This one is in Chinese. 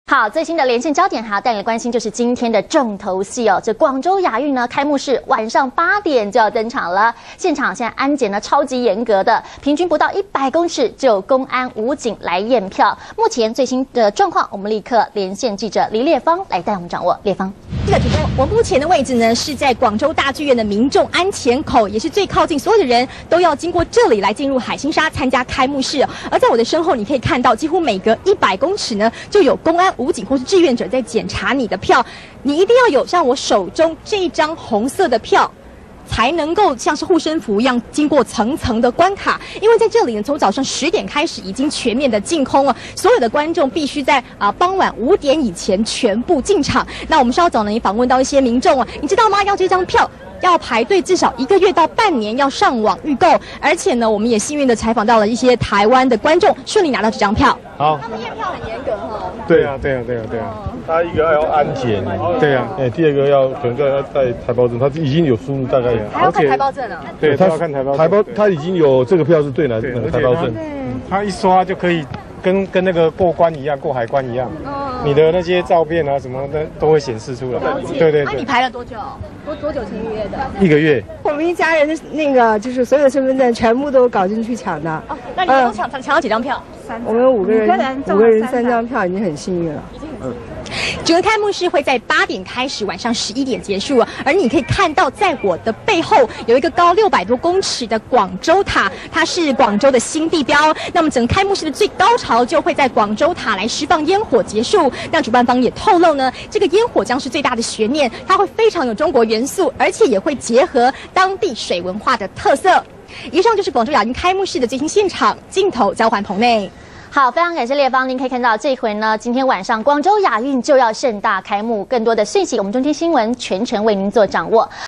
好，最新的连线焦点还要带你关心，就是今天的重头戏哦。这广州亚运呢，开幕式晚上8点就要登场了。现场现在安检呢超级严格的，平均不到100公尺就有公安武警来验票。目前最新的状况，我们立刻连线记者黎烈芳来带我们掌握。烈芳， 是的，主播，我目前的位置呢是在广州大剧院的民众安检口，也是最靠近，所有的人都要经过这里来进入海心沙参加开幕式。而在我的身后，你可以看到，几乎每隔100公尺呢就有公安武警或是志愿者在检查你的票，你一定要有像我手中这一张红色的票，才能够像是护身符一样经过层层的关卡。因为在这里呢，从早上10点开始已经全面的净空了，所有的观众必须在傍晚5点以前全部进场。那我们稍早呢也访问到一些民众啊，你知道吗？要这张票要排队至少1个月到半年，要上网预购。而且呢，我们也幸运的采访到了一些台湾的观众，顺利拿到这张票。 好， 他们验票很严格哈。 对啊。他一个要安检，对啊，第二个可能要带台胞证，他已经有输入大概， 还要看台胞证啊？ 对，他要看台胞，他已经有这个票是对哪个台胞证， 他一刷就可以跟那个过关一样，过海关一样，你的那些照片啊什么的都会显示出来。对。 那你排了多久？多久前预约的 ？1个月。 我们一家人的那个就是所有的身份证全部都搞进去抢的。 哦，那你们都抢到几张票？ 我们5个人，5个人3张票已经很幸运了。 整个开幕式会在8点开始，晚上11点结束。而你可以看到，在我的背后有一个高600多公尺的广州塔，它是广州的新地标。那么整个开幕式的最高潮就会在广州塔来释放烟火结束。那主办方也透露呢，这个烟火将是最大的悬念，它会非常有中国元素，而且也会结合当地水文化的特色。以上就是广州亚运开幕式的最新现场，镜头交还棚内。 好，非常感谢烈芳。您可以看到，这一回呢，今天晚上广州亚运就要盛大开幕。更多的讯息，我们中天新闻全程为您做掌握。